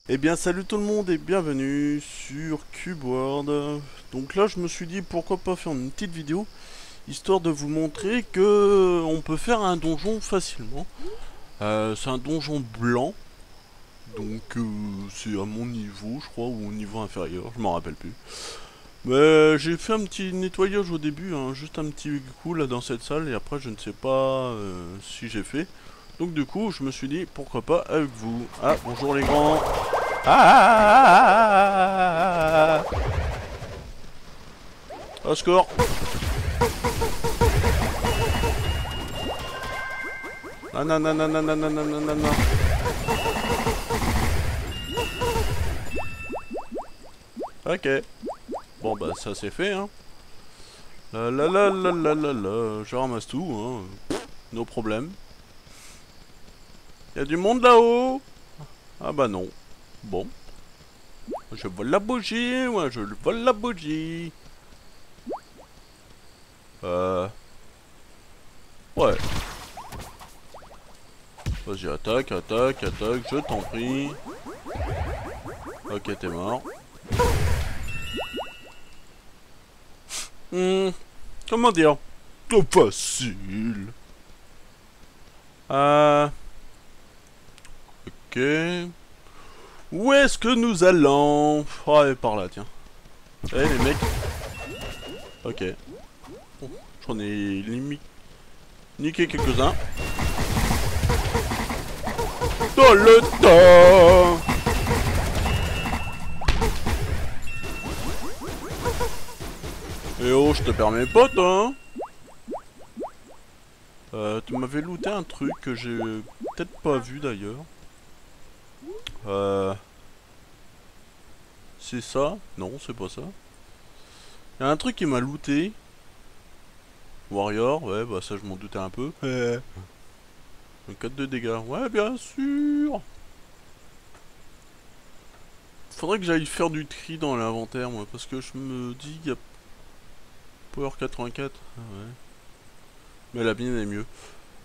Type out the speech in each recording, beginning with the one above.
Eh bien salut tout le monde et bienvenue sur Cube World. Donc là je me suis dit pourquoi pas faire une petite vidéo histoire de vous montrer que on peut faire un donjon facilement. C'est un donjon blanc, donc c'est à mon niveau je crois ou au niveau inférieur, je m'en rappelle plus. Mais j'ai fait un petit nettoyage au début, hein, juste un petit coup là dans cette salle et après je ne sais pas si j'ai fait. Donc du coup je me suis dit pourquoi pas avec vous. Ah bonjour les grands. Ah, au score. Non, non, non, non, non, non, non, non, non, non. Ok. Bon, bah, ça c'est fait, hein. La la la la la la la. Je ramasse tout, hein. No problème. Y'a du monde là-haut. Ah bah non. Bon. Je vole la bougie, moi, je vole la bougie. Ouais. Vas-y, attaque, attaque, attaque, je t'en prie. Ok, t'es mort. Comment dire? Trop facile. Ok. Où est-ce que nous allons? Oh, et par là, tiens. Eh, les mecs. Ok. Bon, j'en ai limite niqué quelques-uns. Dans le temps. Eh oh, je te permets pas, toi, hein. Tu m'avais looté un truc que j'ai peut-être pas vu d'ailleurs. C'est ça? Non, c'est pas ça. Il y a un truc qui m'a looté. Warrior, ouais, bah ça je m'en doutais un peu. Un 4 de dégâts, ouais, bien sûr. Faudrait que j'aille faire du tri dans l'inventaire, moi, parce que je me dis qu'il y a Power 84. Ah ouais. Mais la mienne est mieux.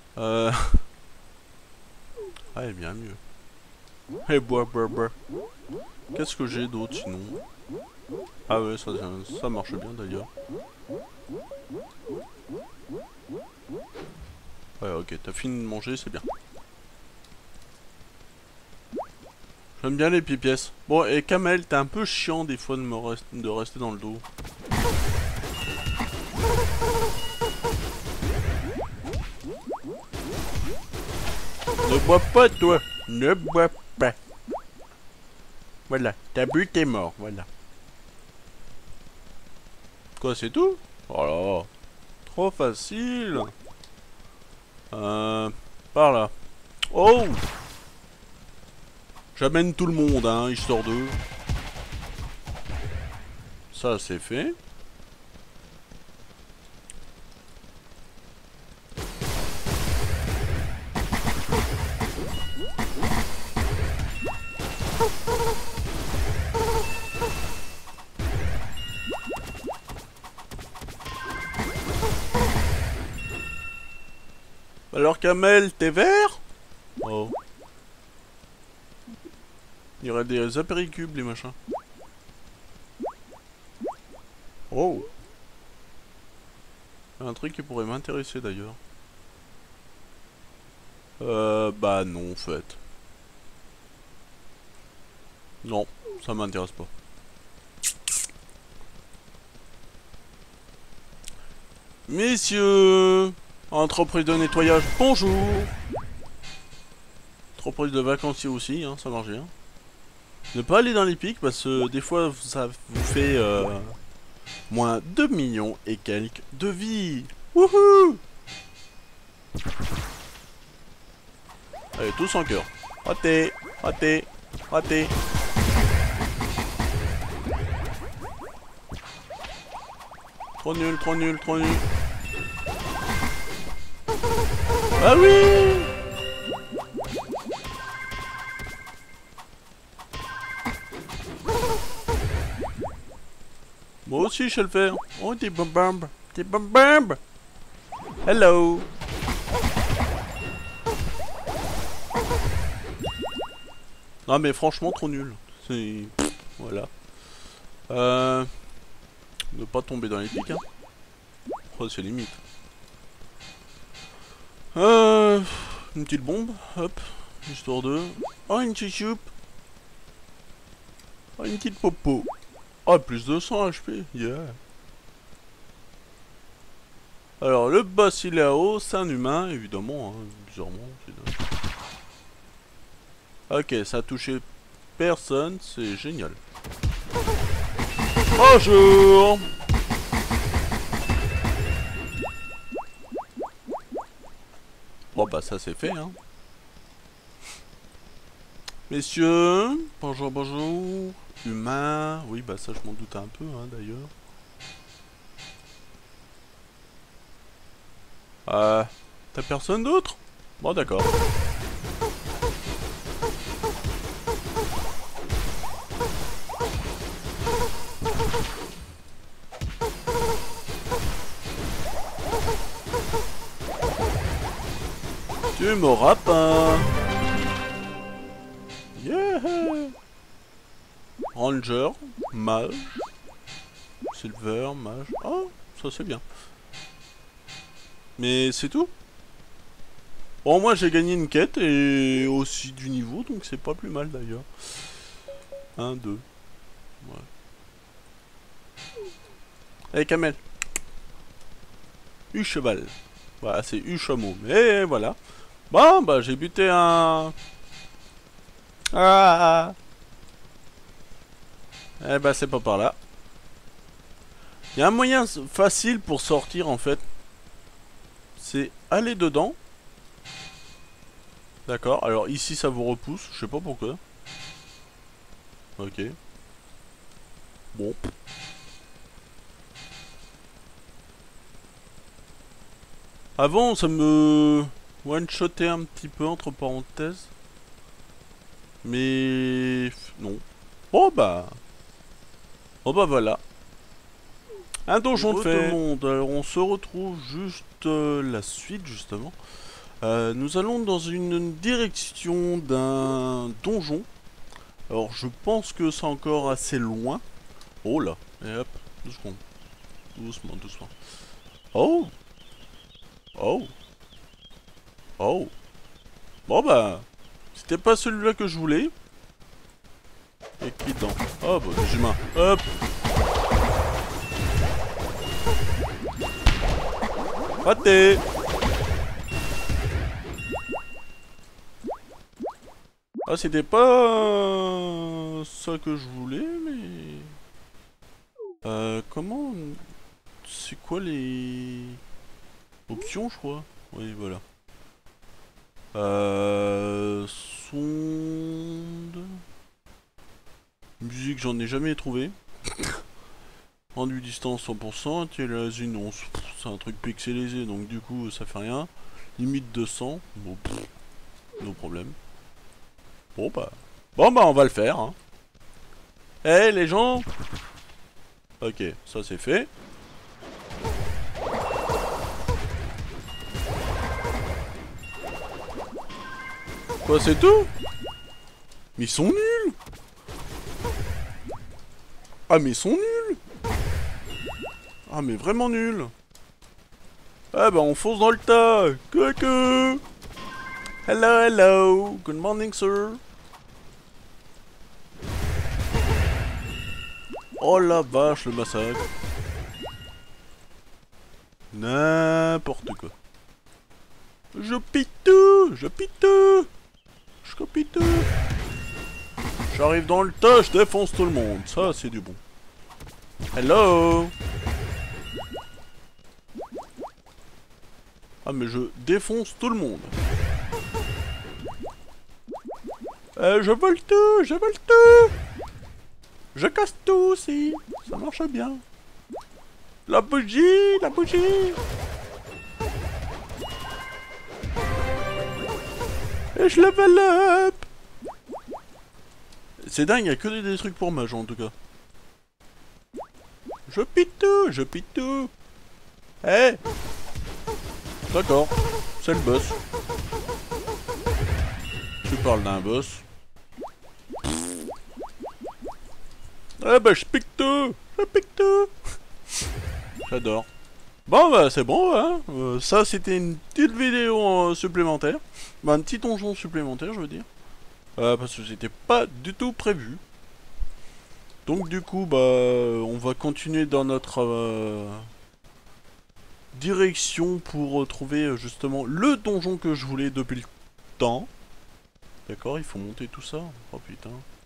Ah, elle est bien mieux. Et bois, bois, bois. Qu'est-ce que j'ai d'autre sinon? Ah ouais, ça marche bien d'ailleurs. Ouais, ok, t'as fini de manger, c'est bien. J'aime bien les pièces. Bon, et Kamel, t'es un peu chiant des fois de rester dans le dos. Ne bois pas, toi. Ne bois pas. Voilà, t'as bu, t'es mort, voilà. Quoi, c'est tout? Oh là, trop facile. Par là. Oh! J'amène tout le monde, hein, histoire de... Ça, c'est fait. Alors, Kamel, t'es vert? Oh. Il y aurait des apéricubes, les machins. Oh! Un truc qui pourrait m'intéresser, d'ailleurs. Bah non, en fait. Non, ça m'intéresse pas. Messieurs, entreprise de nettoyage, bonjour. Entreprise de vacanciers aussi, hein, ça marche bien. Ne pas aller dans les pics parce que des fois ça vous fait moins 2 millions et quelques de vie. Wouhou! Allez, tous en cœur. Raté, raté, raté. Trop nul, trop nul, trop nul. Ah oui! Moi aussi je sais le faire. Oh, des bambambes. Des bambambes. Hello. Non mais franchement trop nul. C'est... Voilà. Ne pas tomber dans les pics, hein. Oh, c'est limite. Une petite bombe, hop, histoire de... Oh, une petite choupe. Oh, une petite popo. Oh, plus de 100 HP, yeah. Alors, le boss, il est là-haut, c'est un humain, évidemment, hein, bizarrement. Ok, ça a touché personne, c'est génial. Bonjour. Bon bah ça c'est fait, hein. Messieurs, bonjour, bonjour. Humain, oui bah ça je m'en doutais un peu, hein, d'ailleurs. T'as personne d'autre? Bon d'accord. Tu m'auras pas. Yeah. Ranger, mage, silver, mage. Oh, ça c'est bien. Mais c'est tout. Bon, moi j'ai gagné une quête et aussi du niveau, donc c'est pas plus mal d'ailleurs. 1, 2. Ouais. Allez, Kamel. U-cheval. Voilà, c'est U-chameau. Mais voilà. Bon, bah j'ai buté un... Ah. Eh bah c'est pas par là. Il y a un moyen facile pour sortir en fait. C'est aller dedans. D'accord, alors ici ça vous repousse, je sais pas pourquoi. Ok. Bon. Avant ça me one-shotait un petit peu entre parenthèses. Mais... non. Oh bah... Oh bah voilà. Un donjon de fait. Alors on se retrouve juste la suite justement. Nous allons dans une direction d'un donjon. Alors je pense que c'est encore assez loin. Oh là. Et hop. 2 secondes. Doucement, doucement. Oh. Oh. Oh. Bon bah. C'était pas celui-là que je voulais. Et qui dedans? Oh bah des humains. Hop. Raté. Ah c'était pas ça que je voulais mais... comment... C'est quoi les... options je crois? Oui voilà. Sonde... Musique j'en ai jamais trouvé. Rendu distance 100%, tirer non, c'est un truc pixelisé donc du coup ça fait rien. Limite 200, bon pff, no problème. Bon bah on va le faire hein. Eh les gens. Ok, ça c'est fait. Quoi c'est tout? Mais ils sont nuls. Ah mais ils sont nuls. Ah mais vraiment nuls. Ah bah on fonce dans le tas. Coucou. Hello hello. Good morning sir. Oh la vache le massacre. N'importe quoi. Je pite tout. Je pite tout. Je copie tout. J'arrive dans le tas, je défonce tout le monde. Ça c'est du bon. Hello. Ah mais je défonce tout le monde. Je vole tout, je vole tout. Je casse tout aussi. Ça marche bien. La bougie, la bougie. Et je level up. C'est dingue, il n'y a que des trucs pour mage en tout cas. Je pite tout, je pite tout. Eh hey. D'accord, c'est le boss. Tu parles d'un boss. Ah bah je pique tout. Je pique tout. J'adore. Bon bah c'est bon hein. Ça c'était une petite vidéo supplémentaire. Bah, un petit donjon supplémentaire je veux dire. Parce que c'était pas du tout prévu. Donc du coup bah on va continuer dans notre direction pour trouver justement le donjon que je voulais depuis le temps. D'accord, il faut monter tout ça. Oh putain.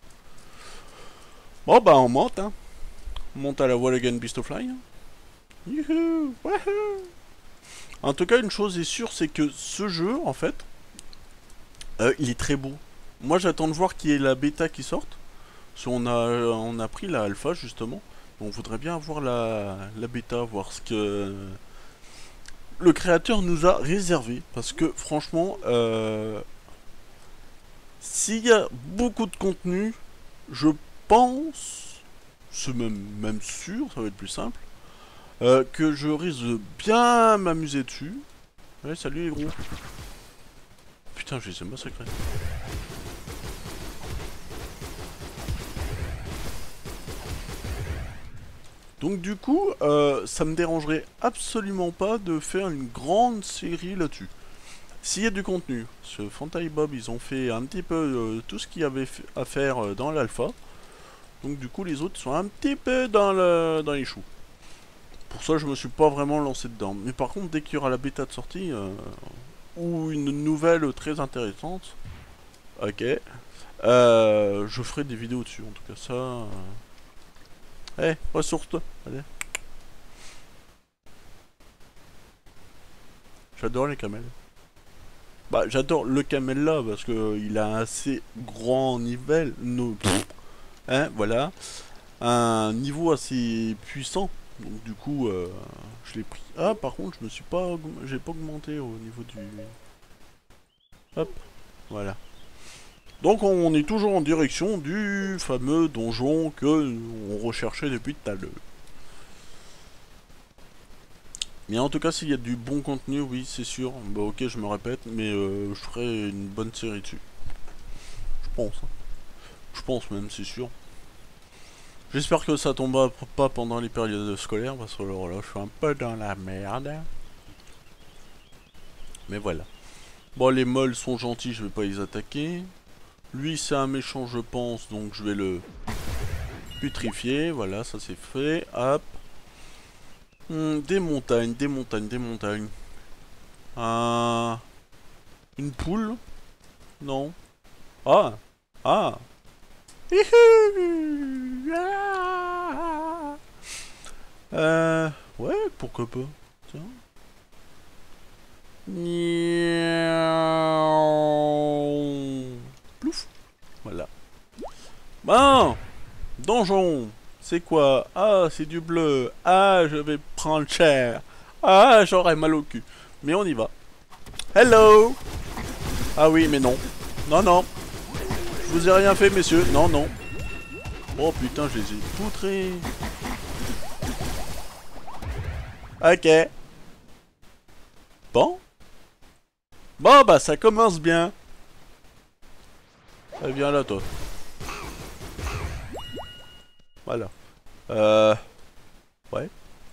Bon bah on monte hein. On monte à la Wall Again Beast of Fly. Youhou, wahoo. En tout cas une chose est sûre, c'est que ce jeu en fait, il est très beau. Moi j'attends de voir qu'il y ait la bêta qui sorte. Parce qu'on a pris la alpha justement. On voudrait bien avoir la bêta, voir ce que le créateur nous a réservé. Parce que franchement, s'il y a beaucoup de contenu, je pense, c'est même sûr, ça va être plus simple, que je risque de bien m'amuser dessus. Ouais, salut les gros. Putain, je les ai massacrés. Donc du coup, ça me dérangerait absolument pas de faire une grande série là-dessus. S'il y a du contenu, ce Fanta et Bob, ils ont fait un petit peu tout ce qu'il y avait à faire dans l'alpha. Donc du coup, les autres sont un petit peu dans les choux. Pour ça, je me suis pas vraiment lancé dedans. Mais par contre, dès qu'il y aura la bêta de sortie, ou une nouvelle très intéressante, ok, je ferai des vidéos dessus. En tout cas, ça... Eh, ressource-toi, allez. J'adore les camels. Bah, j'adore le camel là, parce que il a un assez grand niveau, hein, voilà. Un niveau assez puissant. Donc du coup, je l'ai pris. Ah, par contre, je me suis pas... J'ai pas augmenté au niveau du... Hop, voilà. Donc on est toujours en direction du fameux donjon que on recherchait depuis tout à l'heure. Mais en tout cas, s'il y a du bon contenu, oui, c'est sûr. Bah ok, je me répète, mais je ferai une bonne série dessus. Je pense. Hein. Je pense même, c'est sûr. J'espère que ça tombera pas pendant les périodes scolaires, parce que alors là, je suis un peu dans la merde. Mais voilà. Bon, les molles sont gentils, je vais pas les attaquer. Lui, c'est un méchant, je pense, donc je vais le putrifier. Voilà, ça c'est fait. Hop. Des montagnes, des montagnes, des montagnes. Une poule? Non. Ah. Ah. Ouais, pourquoi pas. Tiens. Plouf. Voilà. Bon. Donjon. C'est quoi? Ah, c'est du bleu. Ah, je vais prendre cher. Ah, j'aurais mal au cul. Mais on y va. Hello. Ah oui, mais non. Non, non. Je vous ai rien fait, messieurs. Non, non. Oh putain, je les ai poutrés. Ok. Bon. Bon, bah, ça commence bien. Eh, viens là, toi. Voilà. Ouais.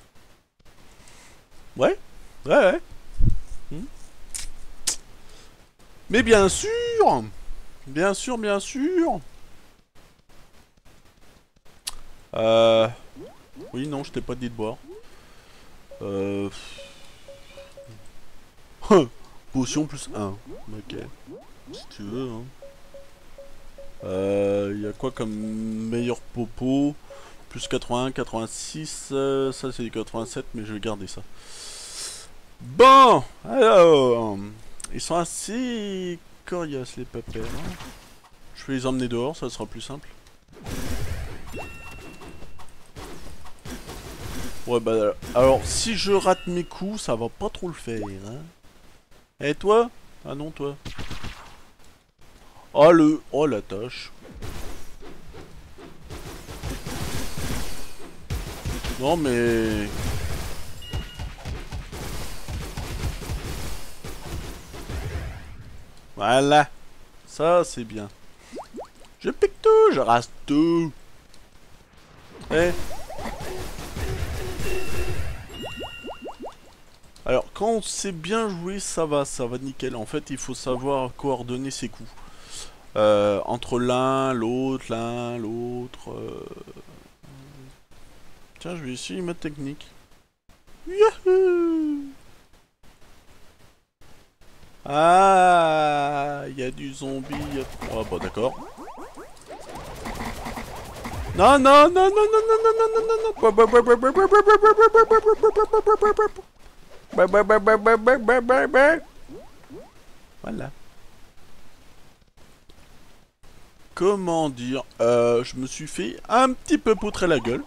Ouais. Ouais, ouais. Mais bien sûr. Bien sûr, bien sûr. Oui, non, je t'ai pas dit de boire. Potion plus 1. Ok. Si tu veux, hein. Y a quoi comme meilleur popo? Plus 81, 86, ça c'est 87, mais je vais garder ça. Bon, alors, ils sont assez coriaces les papers. Hein. Je vais les emmener dehors, ça sera plus simple. Ouais, bah alors, si je rate mes coups, ça va pas trop le faire. Hein. Et toi? Ah non, toi. Oh, oh, la tâche. Non, mais... Voilà. Ça, c'est bien. Je pique tout, je rase tout. Eh. Alors, quand on sait bien jouer, ça va nickel. En fait, il faut savoir coordonner ses coups. Entre l'un, l'autre. Tiens, je vais essayer ma technique. Youhou! Ah, il y a du zombie. Oh, bah d'accord. Non, non, non, non, non, non, non, non, non, non, voilà. Comment dire, je me suis fait un petit peu poutrer la gueule.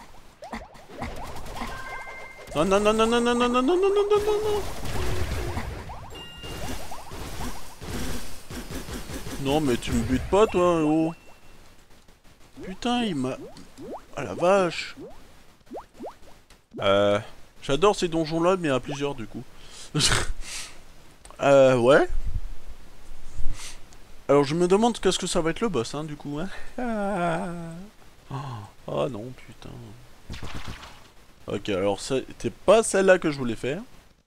Non, non, non, non, non, non, non, non, non, non, non, non, non. Non, mais tu me butes pas, toi, oh. Putain, il m'a... Ah la vache. J'adore ces donjons-là, mais à plusieurs, du coup. Ouais. Alors, je me demande qu'est-ce que ça va être le boss, hein, du coup, hein. Oh non, putain. Ok, alors c'était pas celle-là que je voulais faire.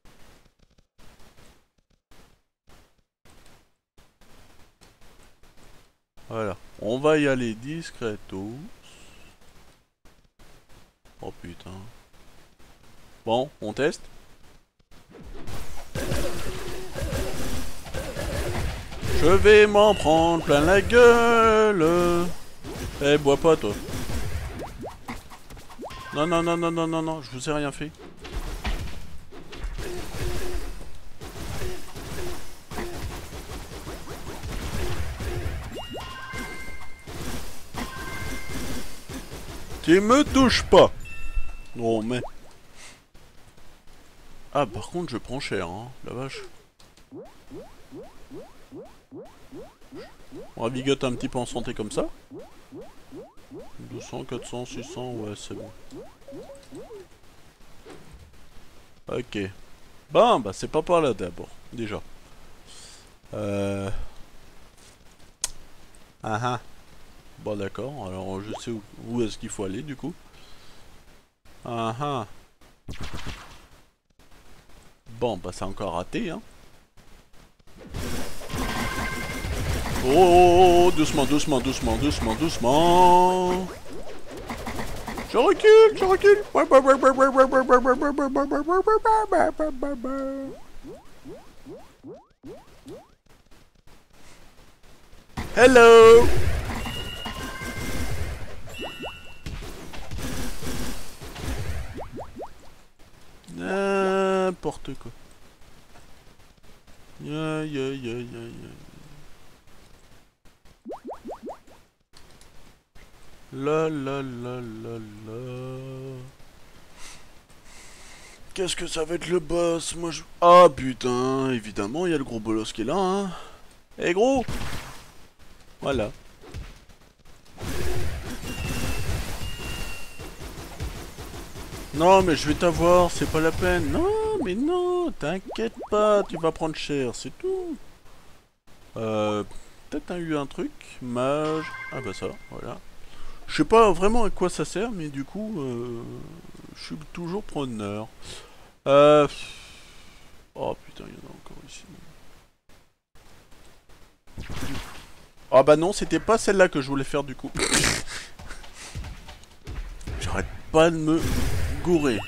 Voilà, on va y aller discretos. Oh putain. Bon, on teste. Je vais m'en prendre plein la gueule. Eh, bois pas toi. Non, non, non, non, non, non, non, je vous ai rien fait. Tu me touches pas. Non, mais... Ah, par contre, je prends cher, hein, la vache. On va bigoter un petit peu en santé comme ça. 200, 400, 600, ouais, c'est bon. Ok. Bon, bah c'est pas par là d'abord, déjà. Ah ah. Bon d'accord, alors je sais où est-ce qu'il faut aller du coup. Ah ah. Bon, bah c'est encore raté, hein. Oh, oh, oh, doucement, doucement, doucement, doucement, doucement. Je recule, je recule. Hello. N'importe quoi. Aïe aïe aïe aïe aïe. La la la la la. Qu'est-ce que ça va être le boss? Moi je... Ah putain, évidemment, il y a le gros bolos qui est là, hein. Eh gros. Voilà. Non mais je vais t'avoir, c'est pas la peine. Non mais non, t'inquiète pas, tu vas prendre cher, c'est tout. Peut-être eu un truc, mage... Ah bah ça, voilà. Je sais pas vraiment à quoi ça sert, mais du coup, je suis toujours preneur. Oh putain, il y en a encore ici. Ah bah non, c'était pas celle-là que je voulais faire du coup. J'arrête pas de me gourer.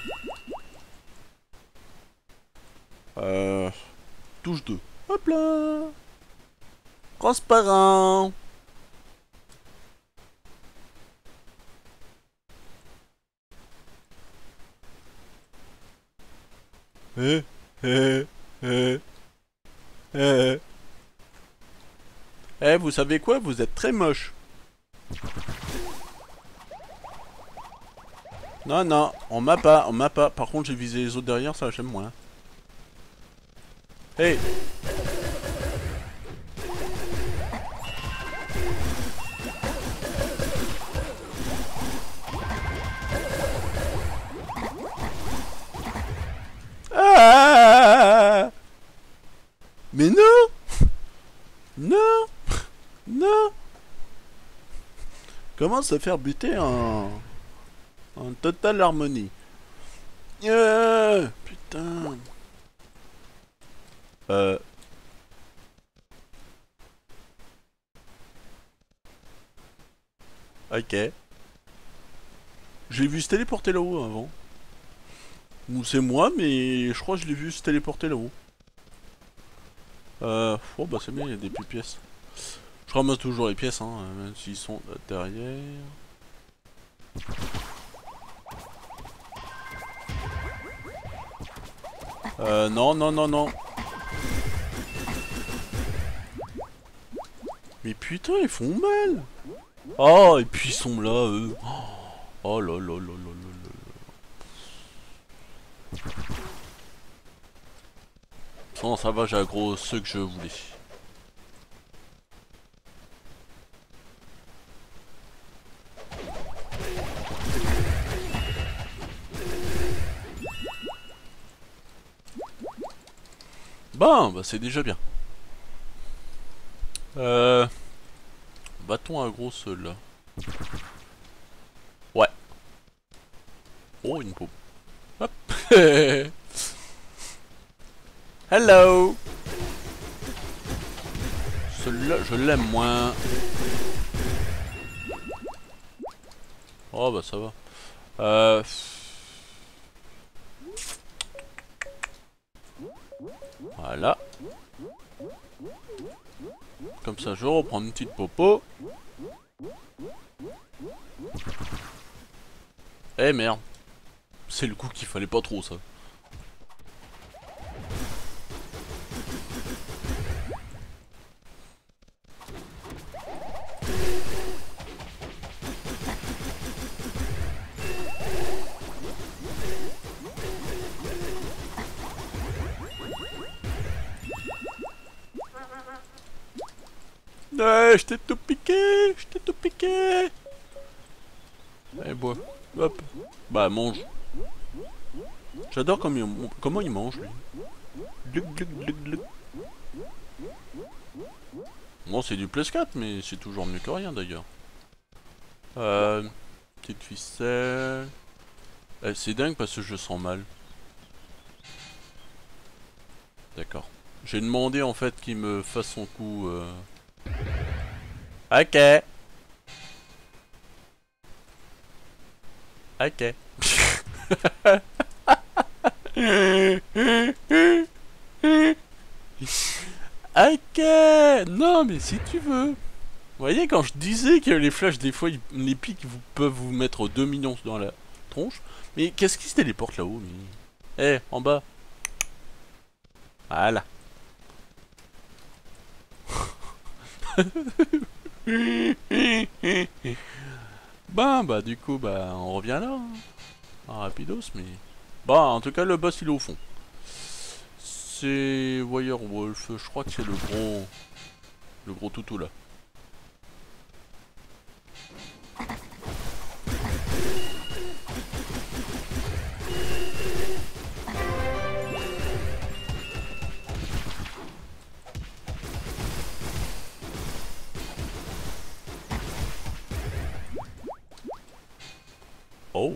Touche 2. Hop là. Transparent. Eh, eh, eh, eh. Eh, vous savez quoi? Vous êtes très moche. Non, non, on m'a pas, on m'a pas. Par contre, j'ai visé les autres derrière, ça j'aime moins. Hey! Ah! Mais non! Non! Non! Comment se faire buter en... En totale harmonie. Putain. Ok. Je l'ai vu se téléporter là-haut avant. Ou c'est moi, mais je crois que je l'ai vu se téléporter là-haut. Oh bah c'est bien, il y a des pièces. Je ramasse toujours les pièces, hein, même s'ils sont derrière. Non, non, non, non. Mais putain, ils font mal. Oh, et puis ils sont là, eux. Oh là là là là là là. Non, ça va, j'ai aggro ceux que je voulais. Bah c'est déjà bien. Bâton aggro seul là. Ouais. Oh, une paume. Hop. Hello. Celui-là, je l'aime moins. Oh bah ça va. Voilà. Comme ça, je reprends une petite popo. Eh merde. C'est le coup qu'il fallait pas trop, ça. Ouais, je t'ai tout piqué, je t'ai tout piqué. Allez, bois. Hop. Bah, mange. J'adore comment il mange, lui. Gluc, gluc, gluc, gluc. Bon, c'est du plus 4, mais c'est toujours mieux que rien, d'ailleurs. Petite ficelle. C'est dingue parce que je sens mal. D'accord. J'ai demandé, en fait, qu'il me fasse son coup... Ok. Ok. Ok. Non, mais si tu veux. Vous voyez, quand je disais que les flashs, des fois, les pics peuvent vous mettre 2 millions dans la tronche. Mais qu'est-ce qui se téléporte là-haut, lui? Eh, en bas. Voilà. Bah, du coup, bah, on revient là. Hein. Ah, rapidos, mais... Bah, en tout cas, le boss, il est au fond. C'est Wirewolf, je crois que c'est le gros... Le gros toutou, là. Oh.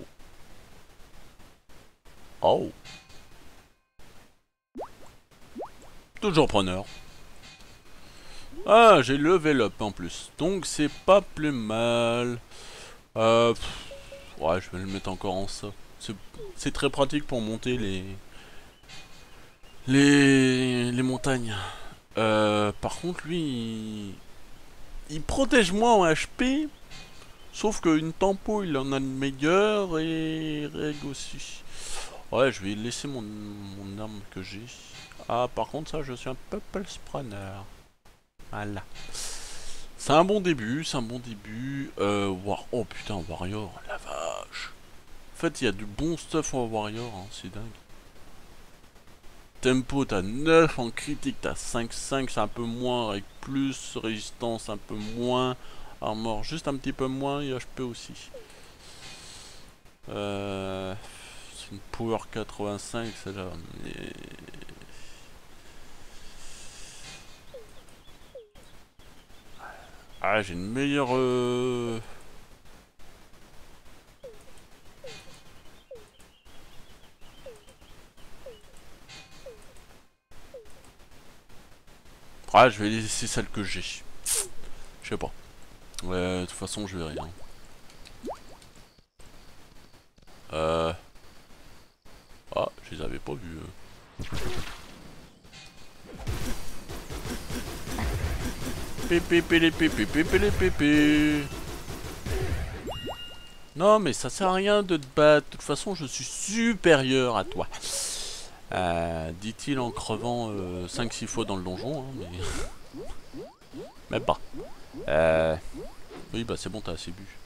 Oh. Toujours preneur. Ah, j'ai level up en plus. Donc c'est pas plus mal. Ouais, je vais le mettre encore en ça. C'est très pratique pour monter les montagnes. Par contre, lui, il protège moins en HP. Sauf qu'une tempo, il en a une meilleure et reg aussi. Ouais, je vais laisser mon arme que j'ai. Ah, par contre, ça, je suis un purple spawner. Voilà. C'est un bon début, c'est un bon début. Oh putain, Warrior, la vache. En fait, il y a du bon stuff en Warrior, hein, c'est dingue. Tempo, t'as 9, en critique, t'as 5-5, c'est un peu moins, avec plus, résistance un peu moins, armor juste un petit peu moins, et HP aussi. C'est une power 85, celle-là. Mais... Ah, j'ai une meilleure... Ah, je vais laisser celle que j'ai. Je sais pas. Ouais, de toute façon, je verrai rien. Ah, je les avais pas vus. Pépé. Non, mais ça sert à rien de te battre. De toute façon, je suis supérieur à toi. Dit-il en crevant 5-6 fois dans le donjon, hein, mais... Même pas. Oui, bah c'est bon, t'as assez bu.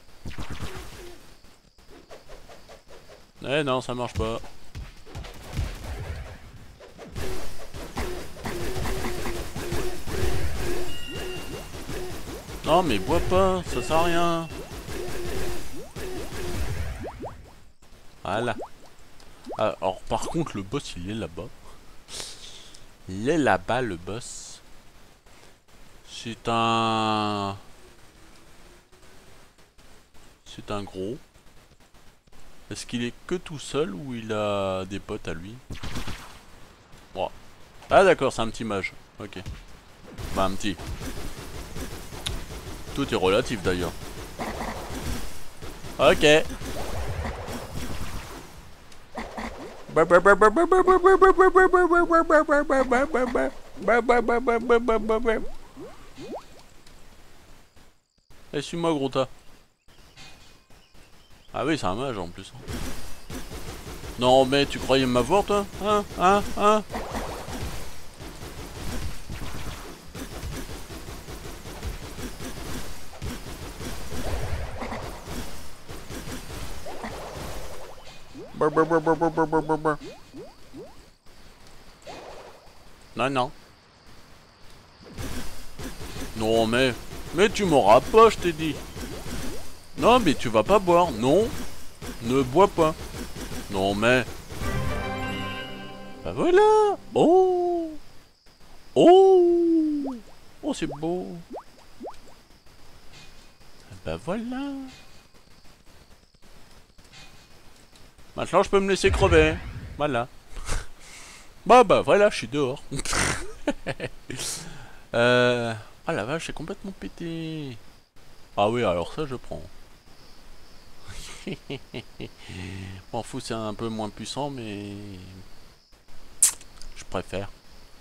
Eh non, ça marche pas. Non, mais bois pas, ça sert à rien. Voilà. Alors, par contre, le boss, il est là-bas. Il est là-bas, le boss. C'est un... C'est un gros. Est-ce qu'il est que tout seul ou il a des potes à lui? Bon. Ah d'accord, c'est un petit mage. Ok. Bah un petit. Tout est relatif d'ailleurs. Ok. Eh, suis-moi, gros tas. Ah oui, c'est un mage en plus. Non, mais tu croyais m'avoir, toi? Hein? Non, non. Non, mais tu m'auras pas, je t'ai dit. Non, mais tu vas pas boire. Non. Ne bois pas. Non, mais... Bah voilà. Oh. Oh. Oh, c'est beau. Bah voilà. Maintenant, je peux me laisser crever. Voilà. Bah voilà, je suis dehors. Ah la vache, c'est complètement pété. Ah oui, alors ça, je prends. M'en fous, c'est un peu moins puissant, mais... Je préfère.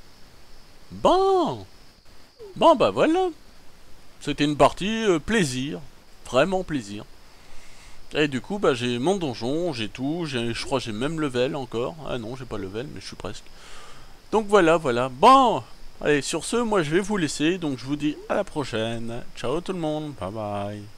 Bon. Bon, bah voilà. C'était une partie plaisir. Vraiment plaisir. Et du coup, bah j'ai mon donjon, j'ai tout, je crois que j'ai même level encore. Ah non, j'ai pas level, mais je suis presque. Donc voilà. Bon, allez, sur ce, moi je vais vous laisser, donc je vous dis à la prochaine. Ciao tout le monde, bye bye.